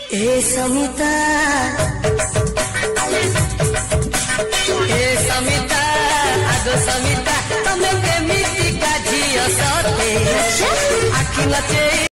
ए समिता आगो समिता तमें केमिति का झियो सते आखि नचे